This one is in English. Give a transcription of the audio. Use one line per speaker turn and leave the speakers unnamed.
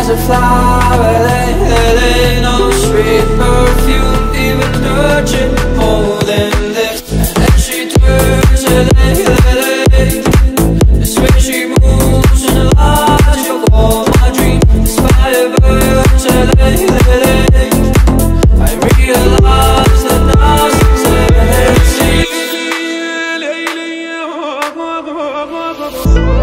as a flower, no sweet perfume, even touching more than this. And she turns this way she moves in the logic of all my dreams. Inspired by words, I realize that nothing's ever seen.